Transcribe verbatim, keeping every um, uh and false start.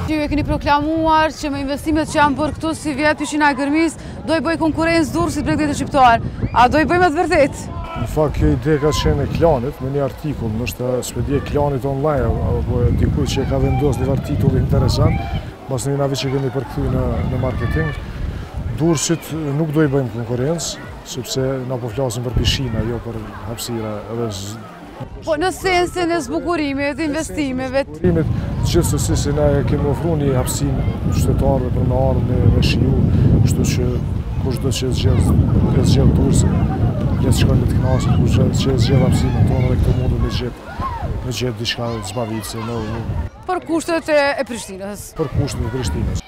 Ju e keni proklamuar që me investimet që janë bërë këtu si vjetë Pyqina e Gërmis, do i bëj konkurencë Durrësit Bregdetit shqiptar. A do i bëjmë atë vërtet? Në fakt, kjo ide ka qenë e klanit me një artikull, nështë shpedje klanit online, apo dikuj që ka vendos një artikull interesant, mas një navi që kemi përkthy në, në marketing. Durrësit nuk do i bëjmë konkurencë, sepse na po flasim për pishina, jo për hapësira edhe Po në sensin e zbukurimit, investimeve. Zbukurimit, gjithsesi se na kemi ofruar një hapësinë qytetarëve për me ardhur me, me shiju, kështu që kushdo që zgjedh e zgjedh Durrësin, le të shkojnë të kënaqet, kushdo që zgjedh hapësinën tonë dhe këto mundu me gjetë me gjetë diçka të zbavitse në Për kushtet e Prishtinës. Për kushtet e Prishtinës.